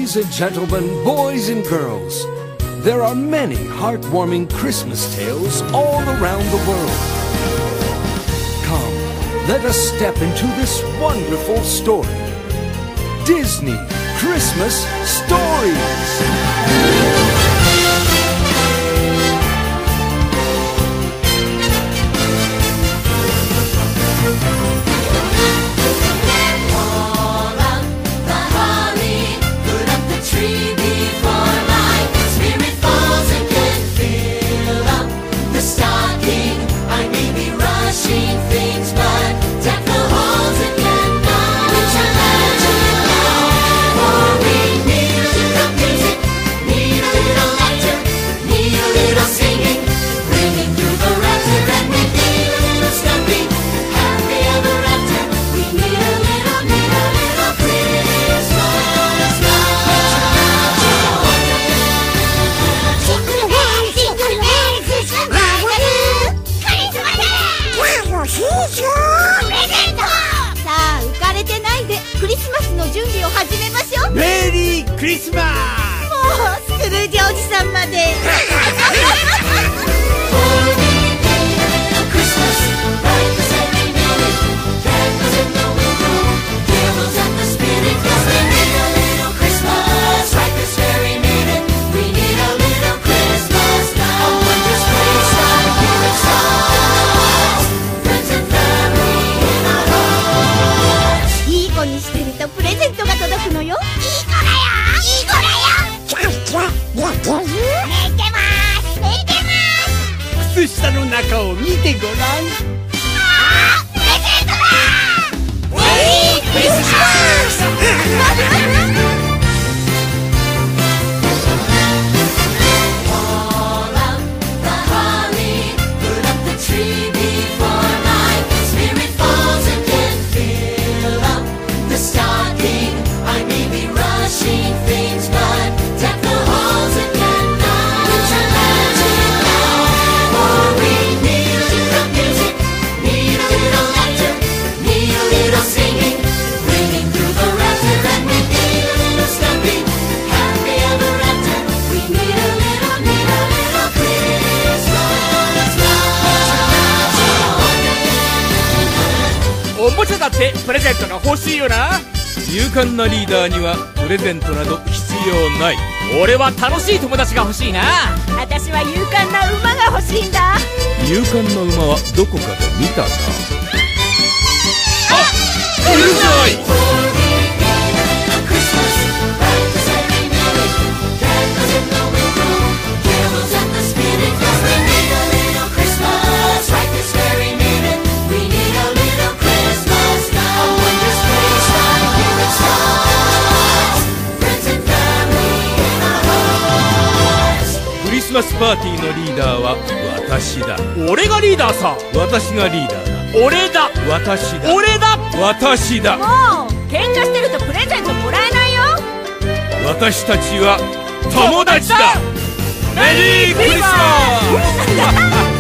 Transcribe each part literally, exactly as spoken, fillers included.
Ladies and gentlemen, boys and girls, there are many heartwarming Christmas tales all around the world. Come, let us step into this wonderful story. Disney Christmas Stories. プレゼントが欲しいよな。 勇敢なリーダーにはプレゼントなど必要ない。 俺は楽しい友達が欲しいな。 私は勇敢な馬が欲しいんだ。 勇敢な馬はどこかで見たな。あ、うるさい。クリスマスパーティーのリーダーは私だ。 俺がリーダーさ。 私がリーダーだ。 俺だ。 私だ。 俺だ。 私だ。 もう喧嘩してるとプレゼントもらえないよ。 私たちは友達だ。メリークリスマス。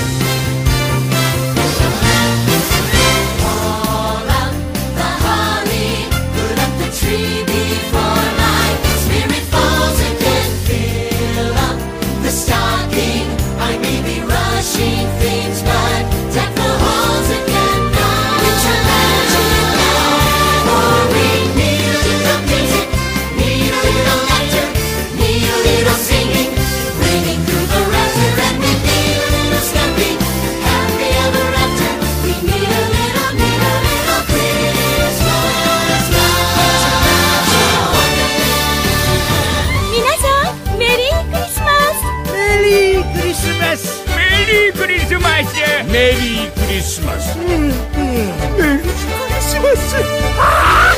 メリークリスマス。うんうん、メリークリスマス。 あ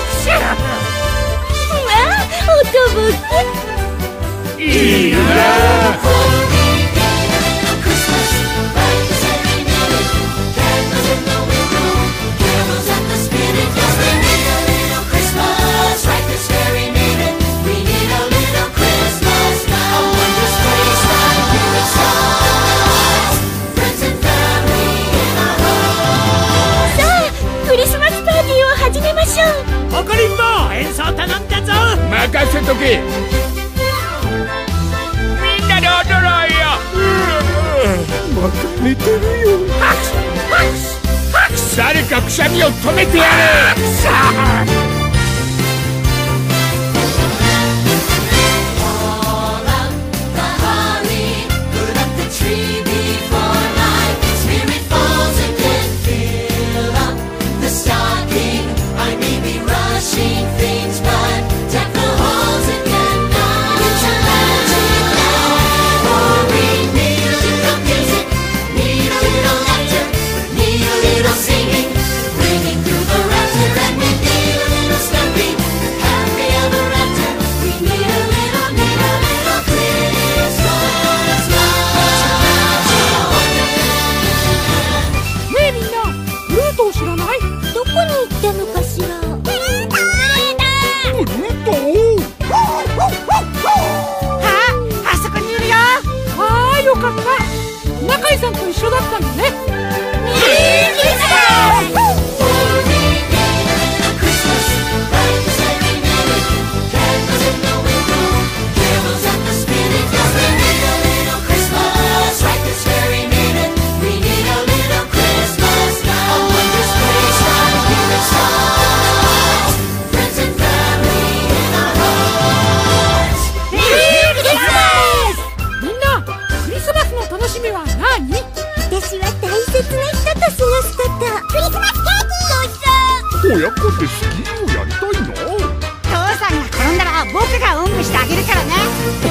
あ、おとぼけ。 いいな。 クリスマスパーティーを始めましょう。 怒りんぼ演奏頼んだぞ。 任せとけ。みんなで踊ろうよ。 また寝てるよ。 拍手拍手拍手。誰かくしゃみを止めてやれ。 中井さんと一緒だったのね。 親子ってスキーをやりたいの？ 父さんが転んだら僕がおんぶしてあげるからね。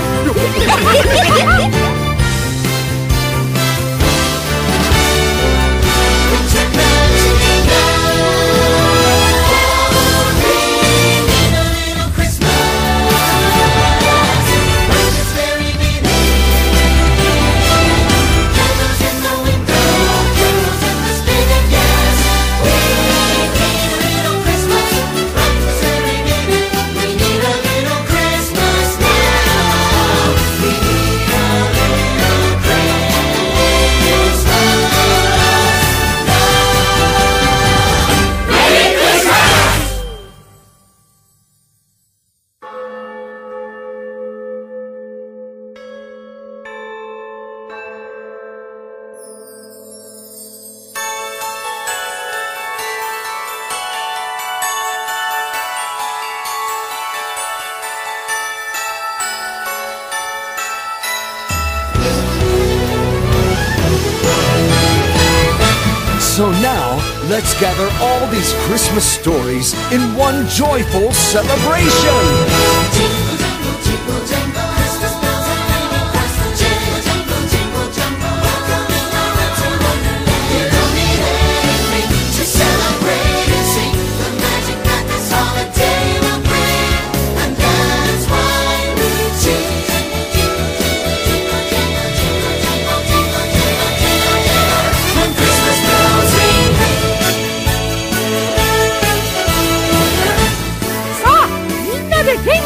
So now, let's gather all these Christmas stories in one joyful celebration! Jingle, jingle, jingle, jingle, Christmas bells are ringing fast. Jingle, jingle, jingle, jingle, welcoming our to Wonderland. You don't need anything to celebrate and sing the magic that this holiday will bring, and that's why we sing. Jingle, jingle, jingle, jingle, jingle, jingle, jingle, jingle, jingle, jingle, when Christmas bells ring. さあ、みんなで元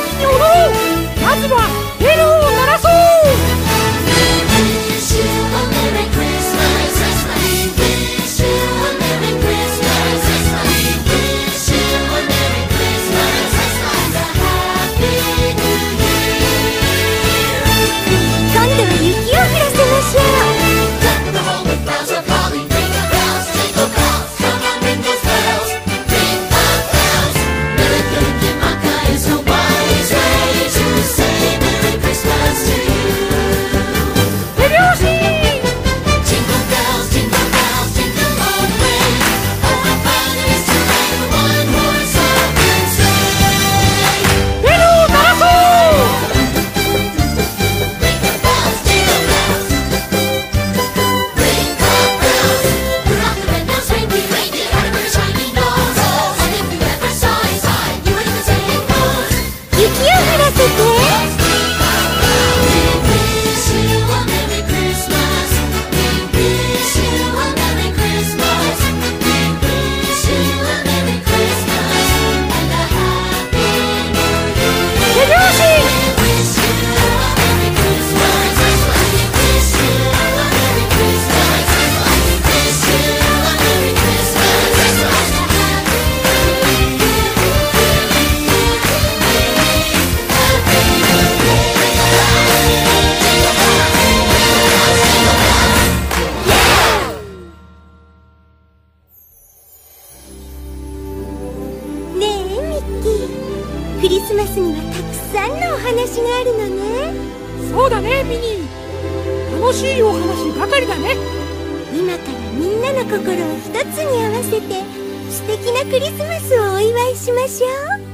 クリスマスにはたくさんのお話があるのね。 そうだねミニー、楽しいお話ばかりだね。 今からみんなの心を一つに合わせて素敵なクリスマスをお祝いしましょう。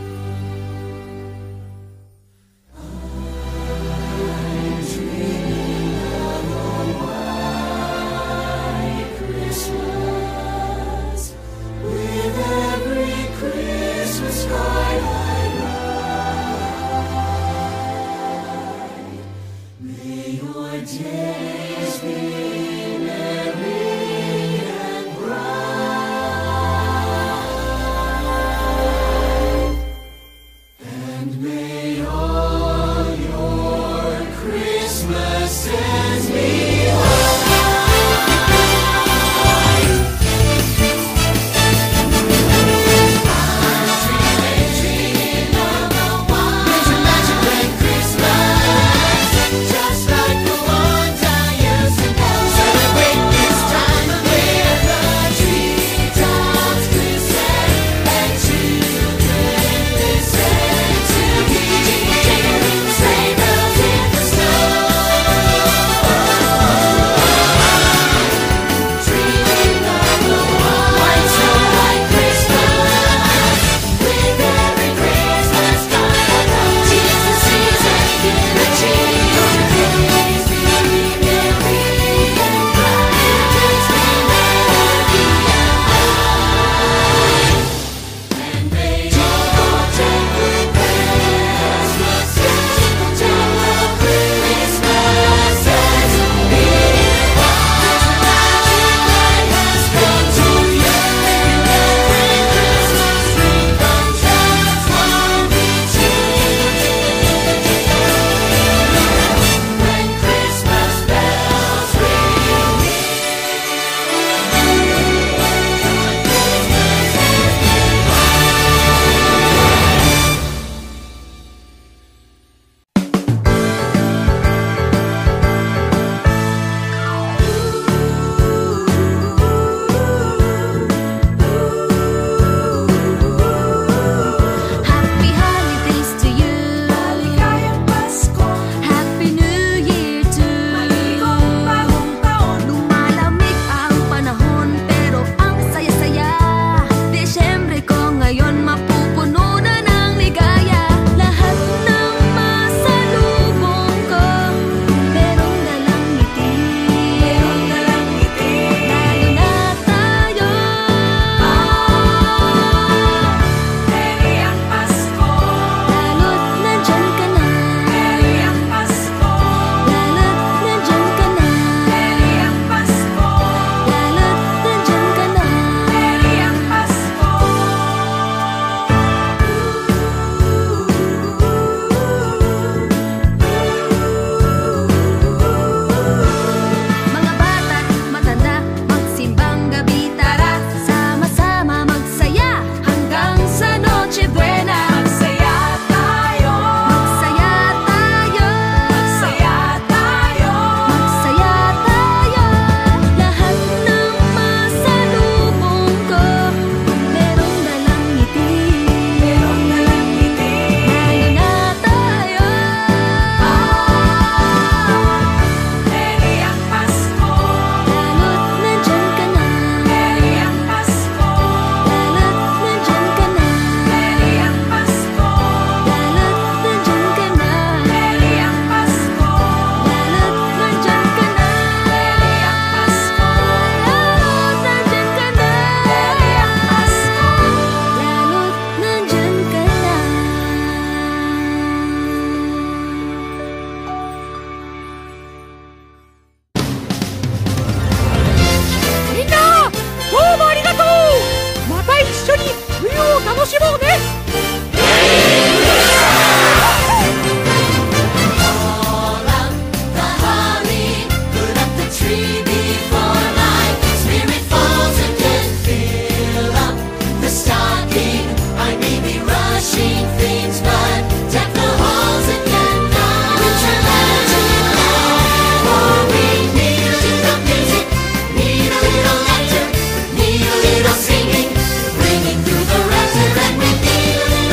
Singing, ringing through the rapture, and we feel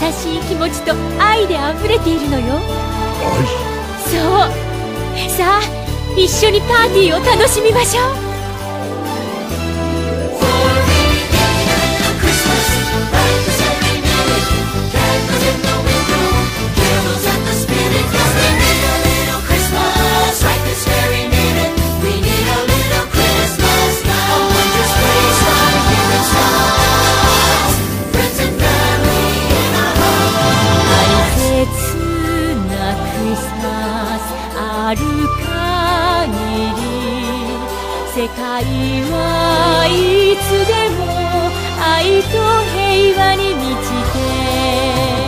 しい気持ちと愛であふれているのよ。そう。さあ、一緒にパーティーを楽しみましょう。ある限り世界はいつでも愛と平和に満ちて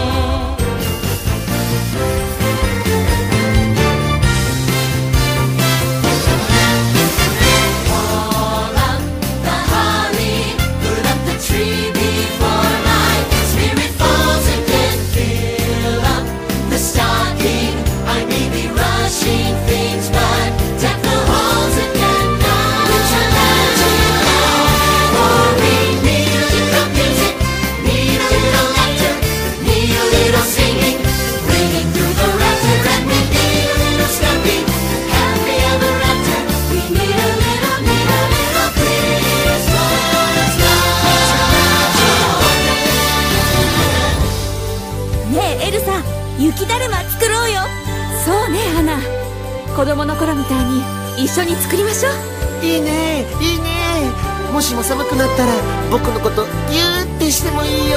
雪だるま作ろうよ。そうね、アナ。子供の頃みたいに一緒に作りましょう。 いいね、いいね。もしも寒くなったら僕のことギューってしてもいいよ。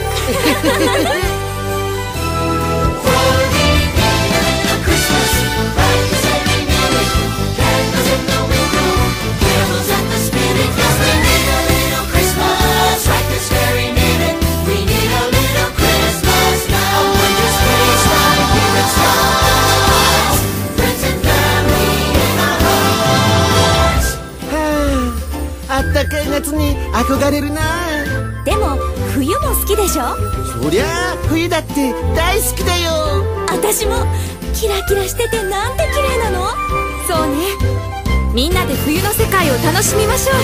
あったかい夏に憧れるな。 でも冬も好きでしょ。 そりゃあ冬だって大好きだよ。 私もキラキラしててなんて綺麗なの。そうね、みんなで冬の世界を楽しみましょう。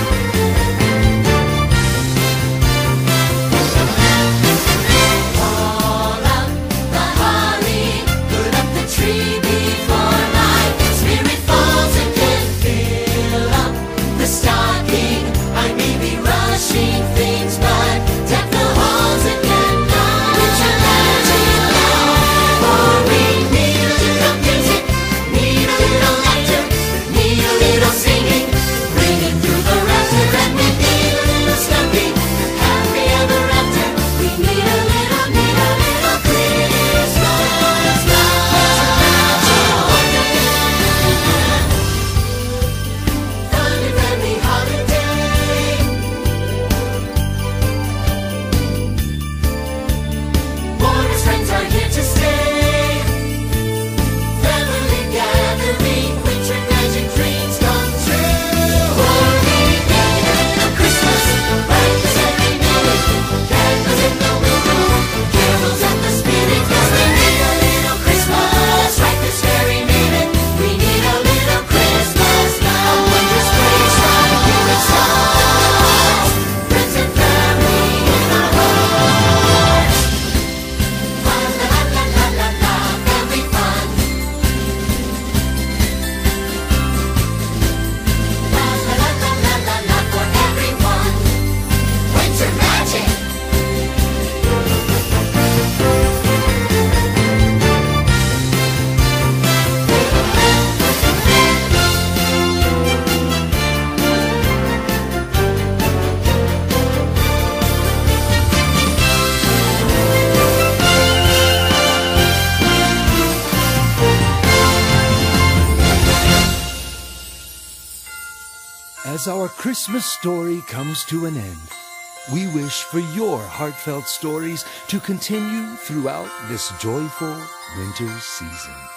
As our Christmas story comes to an end, we wish for your heartfelt stories to continue throughout this joyful winter season.